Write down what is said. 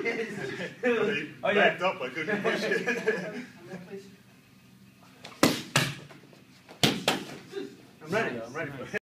Oh, yeah. Backed up, I couldn't push it. I'm ready for it.